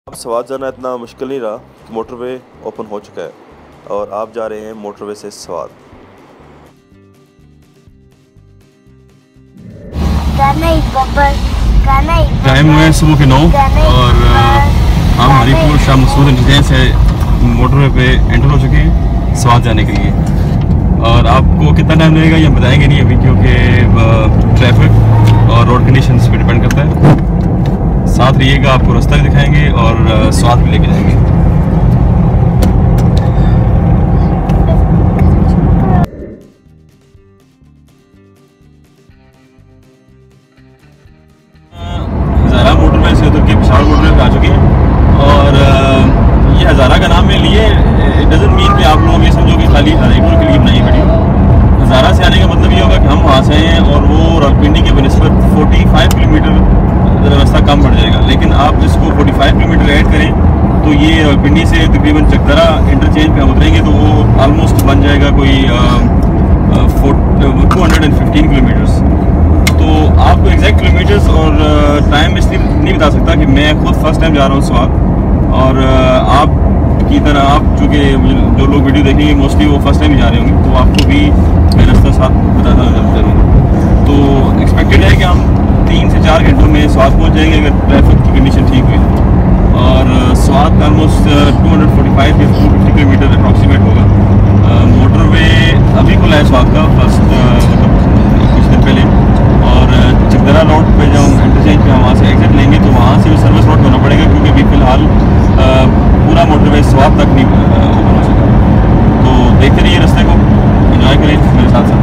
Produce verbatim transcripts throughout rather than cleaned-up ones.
अब स्वाद जाना इतना मुश्किल नहीं रहा कि मोटरवे ओपन हो चुका है और आप जा रहे हैं मोटरवे से स्वाद। टाइम हुए सुबह के नौ और हम हरीपुर शाह मसूद इंटरचेंज से मोटरवे पे एंटर हो चुके हैं स्वाद जाने के लिए। और आपको कितना टाइम लगेगा ये बताएंगे नहीं अभी, क्योंकि ट्रैफिक और रोड कंडीशंस पे डिपेंड करता है। साथ रहिएगा, आपको रास्ता भी दिखाएंगे और स्वाद भी लेके जाएंगे। हज़ारा मोटरवे से उतर के पेशावर मोटरवे पे आ चुके हैं और ये हज़ारा का नाम मैं लिए इट डजंट मीन कि आप लोग ये समझो कि खाली हरीपुर के लिए बनाई वीडियो। हज़ारा से आने का मतलब ये होगा कि हम वहाँ से आए हैं और वो रावलपिंडी के बनस्बत पैंतालीस किलोमीटर रास्ता कम पड़ जाएगा, लेकिन आप इसको पैंतालीस किलोमीटर ऐड करें तो ये रावलपिंडी से तकरीबन चकदरा इंटरचेंज पे हम उतरेंगे तो वो ऑलमोस्ट बन जाएगा कोई टू हंड्रेड फिफ्टीन किलोमीटर्स। तो आपको एग्जैक्ट किलोमीटर्स और टाइम इसलिए नहीं बता सकता कि मैं खुद फर्स्ट टाइम जा रहा हूँ स्वाद और आप की तरह आप चूँकि जो लोग वीडियो देखेंगे मोस्टली वो फर्स्ट टाइम ही जा रहे होंगे, तो आपको भी मैं रास्ता साथ बताता चलूँगा। तो एक्सपेक्टेड है कि हम तीन से चार घंटों में स्वाद पहुँच जाएंगे अगर ट्रैफिक की कंडीशन ठीक हुई। और स्वाद almost two hundred forty five या टू फिफ्टी किलोमीटर अप्रॉक्सीमेट होगा। मोटरवे अभी खुला है स्वाद का फर्स्ट मतलब कुछ दिन पहले, और चकदरा रोड पे जब हम इंटरचेंज पे वहाँ से एग्जिट लेंगे तो वहाँ से भी सर्विस रोड होना पड़ेगा, क्योंकि अभी फ़िलहाल पूरा मोटरवे स्वाद तक नहीं ओपन हो सका। तो देखते रहिए रास्ते को, एंजॉय करिए मेरे साथ साथ।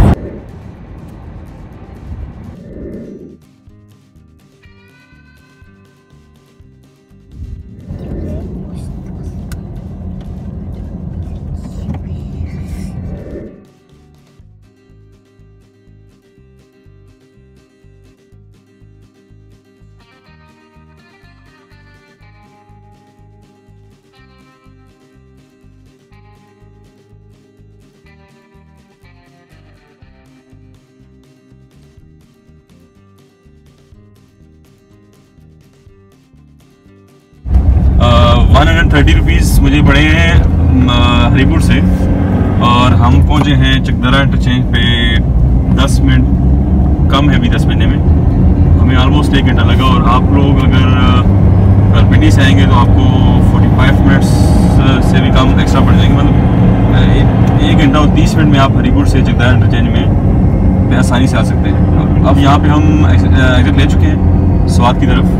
वन हंड्रेड थर्टी रुपीज़ मुझे पड़े हैं हरीपुर से और हम पहुंचे हैं चकदरा इंटरचेंज पे दस मिनट कम है अभी दस मिनट में। हमें ऑलमोस्ट एक घंटा लगा और आप लोग अगर रावलपिंडी से आएंगे तो आपको पैंतालीस मिनट्स से भी कम एक्स्ट्रा पड़ जाएंगे। मतलब एक घंटा और तीस मिनट में आप हरीपुर से चकदरा इंटरचेंज में आसानी से आ सकते हैं। अब यहाँ पे हम एग्जिट ले चुके हैं स्वाद की तरफ।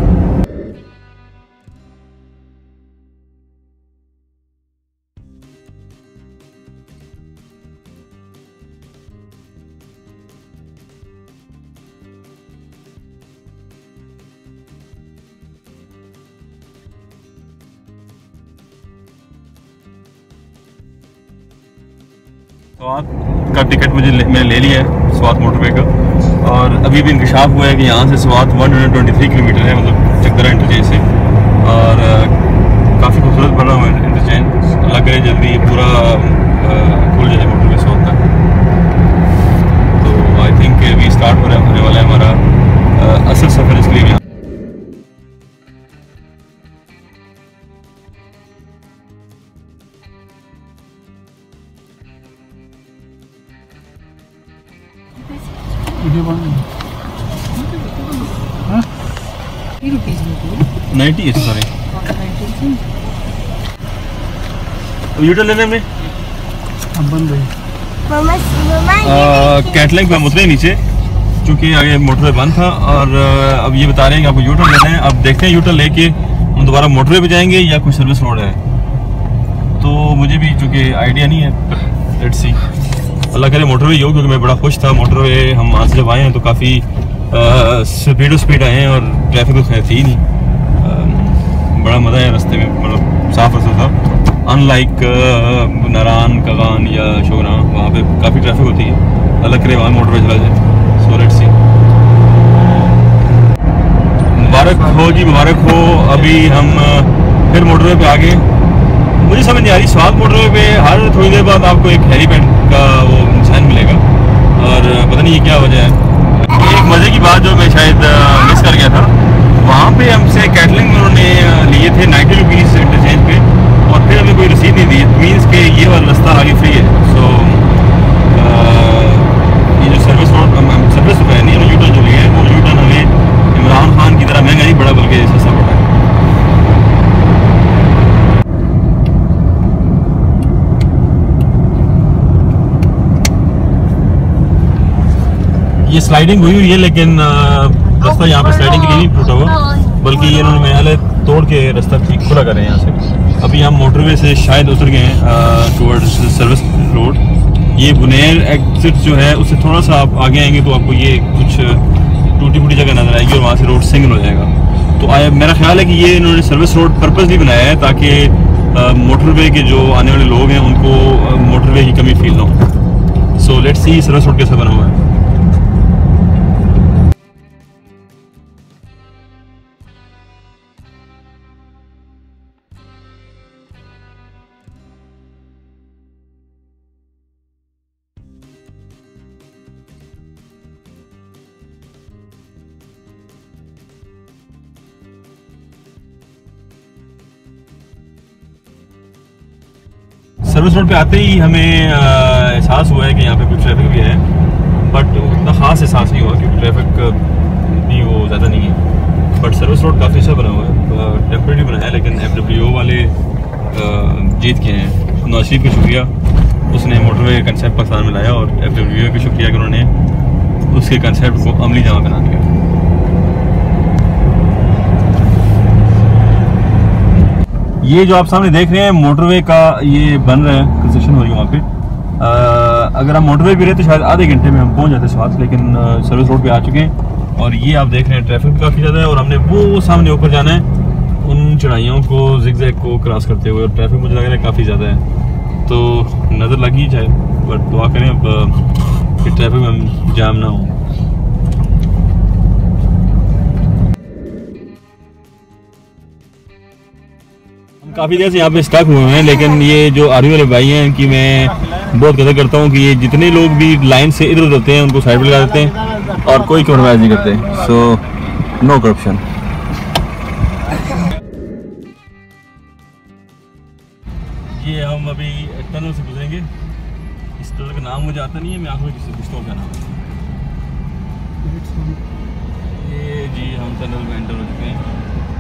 स्वाद का टिकट मुझे ले, मैंने ले लिया है स्वाद मोटरवे का, और अभी भी इंकशाफ हुआ है कि यहाँ से स्वाद एक सौ तेईस किलोमीटर है, मतलब चकदरा इंटरचेंज से। और काफ़ी खूबसूरत बना हुआ है इंटरचेंज। अल्लाह करे जल्दी पूरा खुल जाए मोटरवे स्वाद तक। तो आई थिंक अभी स्टार्ट होने वाला है हमारा असल सफ़र, इसलिए भी नाइन्टी है सॉरी। तो यूटर्न लेने में बंद है कैटलिंग पे हम उतरे नीचे क्योंकि आगे मोटरवे बंद था, और अब ये बता रहे हैं कि आपको यूटर्न लेना है। अब देखते हैं यूटर्न लेके हम दोबारा मोटरवे पे जाएंगे या कोई सर्विस रोड है। तो मुझे भी चूँकि आइडिया नहीं है, लेट्स सी। अल्लाह करे मोटरवे ही हो, क्योंकि मैं बड़ा खुश था मोटरवे हम वहाँ से जब आए हैं तो काफ़ी स्पीडो स्पीड आए हैं और ट्रैफिक तो खैर थी नहीं। आ, बड़ा मज़ा है रास्ते में, मतलब साफ रास्ता था। अनलाइक नारान कगान या शोरा वहाँ पे काफ़ी ट्रैफिक होती है। अल्लाह करे वहाँ मोटरवे चला जाए। सो लेट्स सी। मुबारक हो जी, मुबारक हो। अभी हम फिर मोटरवे पे आ गए। मुझे समझ नहीं आ रही, स्वाद मोटरवे पे हर थोड़ी देर बाद आपको एक हेलीपैड का वो निशान मिलेगा, और पता नहीं ये क्या वजह है। एक मज़े की बात जो मैं शायद मिस कर गया था, वहाँ पे हमसे कैटलिंग में उन्होंने लिए थे ये स्लाइडिंग हुई हुई है, लेकिन रास्ता यहाँ पे स्लाइडिंग के लिए नहीं टूटा हुआ, बल्कि ये इन्होंने महल तोड़ के रास्ता ठीक पूरा कर रहे हैं यहाँ से। अभी हम मोटरवे से शायद उतर गए हैं टुवर्ड्स सर्विस रोड। ये बुनेर एग्जिट जो है उससे थोड़ा सा आप आगे आएंगे तो आपको ये कुछ टूटी फूटी जगह नजर आएगी और वहाँ से रोड सिंगल हो जाएगा। तो आया मेरा ख्याल है कि ये इन्होंने सर्विस रोड पर्पसली बनाया है ताकि मोटरवे के जो आने वाले लोग हैं उनको मोटरवे की कमी फील ना हो। So let's see service road कैसा बना हुआ है। सर्विस रोड पे आते ही हमें एहसास हुआ है कि यहाँ पे कुछ ट्रैफिक भी है, बट उतना ख़ास एहसास नहीं हुआ क्योंकि ट्रैफिक इतनी वो ज़्यादा नहीं है। बट सर्विस रोड काफ़ी अच्छा बना हुआ है, टेम्परेरी बनाया है, लेकिन एफ डब्ल्यू ओ वाले जीत के हैं। नवाज शरीफ का शुक्रिया, उसने मोटरवे कंसेप्ट पाकिस्तान में लाया, और एफ डब्ल्यू ओ का शुक्रिया कि उन्होंने उसके कंसेप्ट को अमली जमा बना दिया। ये जो आप सामने देख रहे हैं मोटरवे का ये बन रहा है, कंस्ट्रक्शन हो रही है वहाँ पे। आ, अगर हम मोटरवे भी रहे तो शायद आधे घंटे में हम पहुँच जाते स्वाद, लेकिन आ, सर्विस रोड पे आ चुके हैं। और ये आप देख रहे हैं ट्रैफिक भी काफ़ी ज़्यादा है, और हमने वो सामने ऊपर जाना है उन चढ़ाइयों को जिगजैग को क्रॉस करते हुए, और ट्रैफिक मुझे लग रहा है काफ़ी ज़्यादा है, तो नज़र लगी जाए। बट दुआ करें अब कि ट्रैफिक में हम जाम ना हो। काफ़ी देर से यहाँ पे स्टक हुए हैं, लेकिन ये जो आर्मी वाले भाई हैं इनकी मैं बहुत कदर करता हूँ कि ये जितने लोग भी लाइन से इधर उधर होते हैं उनको साइड पे लगा देते हैं और कोई कॉम्प्रोमाइज़ नहीं करते। So no corruption. ये हम अभी टनल से गुजरेंगे। इस टनल का नाम मुझे आता नहीं है, मैं आखिर किसी पूछता हूँ क्या नाम है। ये जी हम टनल में एंटर हो चुके हैं।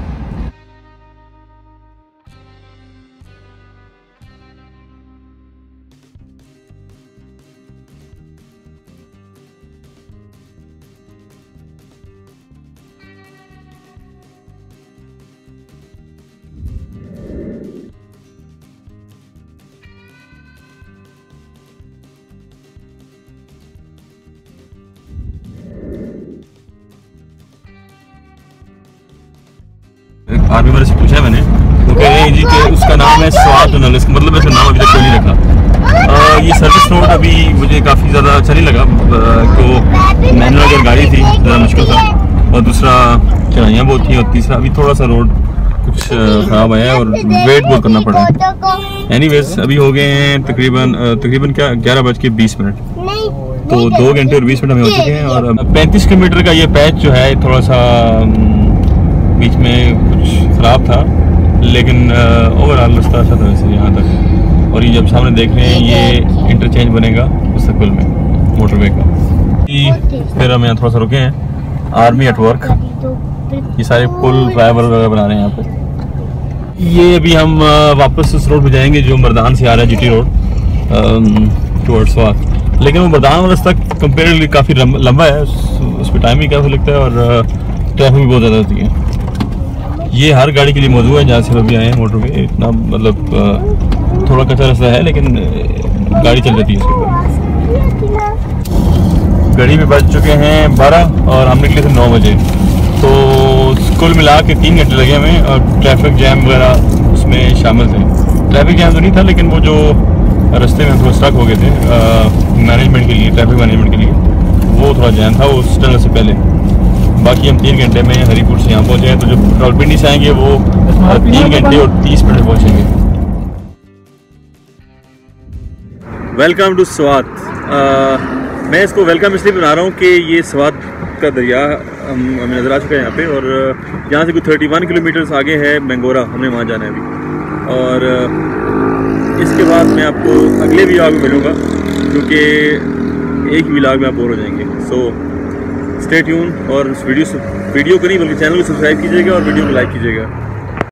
आर्मी वाले से पूछा है मैंने, वो कह रहे हैं जी कि उसका नाम है स्वाद टनल, इसका मतलब इसका नाम अभी तक कोई नहीं रखा। आ, ये सर्विस रोड अभी मुझे काफ़ी ज़्यादा अच्छा नहीं लगा, तो मैनुअल अगर गाड़ी थी ज़रा मुश्किल था, और दूसरा चढ़ाइयाँ बहुत थी, और तीसरा अभी थोड़ा सा रोड कुछ ख़राब आया है और वेट बहुत करना पड़ा है। एनीवेज अभी हो गए हैं तकरीबन तकरीबन क्या ग्यारह बज के बीस मिनट, तो दो घंटे और बीस मिनट हमें हो चुके हैं। और पैंतीस किलोमीटर का ये पैच जो है थोड़ा सा बीच में कुछ ख़राब था, लेकिन ओवरऑल रास्ता अच्छा था वैसे यहाँ तक। और ये जब सामने देख रहे हैं ये इंटरचेंज बनेगा मुस्तकबिल में मोटरवे का। फिर हम यहाँ थोड़ा सा रुके हैं, आर्मी एट वर्क, ये सारे पुल फ्लाईओवर वगैरह बना रहे हैं यहाँ पे। ये अभी हम वापस उस रोड पे जाएंगे जो मर्दान से आ रहा है, जीटी रोड टुवर्ड्स स्वात, लेकिन वो मर्दान वाला रास्ता कंपेरेटिवली काफ़ी लंबा है, उस पर टाइम भी काफ़ी लगता है और ट्रैफिक भी बहुत ज़्यादा होती है। ये हर गाड़ी के लिए मौजूद है जहाँ से अभी आए हैं मोटरवे। इतना मतलब थोड़ा कच्चा रास्ता है, लेकिन गाड़ी चल जाती है इसके ऊपर। घड़ी में बज चुके हैं बारह और हम निकले थे नौ बजे, तो कुल मिला के तीन घंटे लगे हमें, और ट्रैफिक जैम वगैरह उसमें शामिल थे। ट्रैफिक जैम तो नहीं था, लेकिन वो जो रास्ते में थोड़ा स्टक हो गए थे मैनेजमेंट के लिए, ट्रैफिक मैनेजमेंट के लिए, वो थोड़ा जैम था उस टनल से पहले। बाकी हम तीन घंटे में हरीपुर से यहाँ पहुँचे हैं, तो जो रावलपिंडी से आएंगे वो तीन घंटे और तीस मिनट पहुँचेंगे। Welcome to Swat. मैं इसको वेलकम इसलिए बना रहा हूँ कि ये स्वात का दरिया हम हमें नज़र आ चुका है यहाँ पे, और यहाँ से कुछ इकतीस किलोमीटर आगे है मैंगोरा, हमें वहाँ जाना है अभी। और इसके बाद मैं आपको अगले व्लॉग में मिलूँगा, क्योंकि एक ही व्लॉग में आप बोर हो जाएंगे। सो स्टे ट्यून, और इस वीडियो वीडियो को नहीं बल्कि चैनल को सब्सक्राइब कीजिएगा और वीडियो को लाइक कीजिएगा।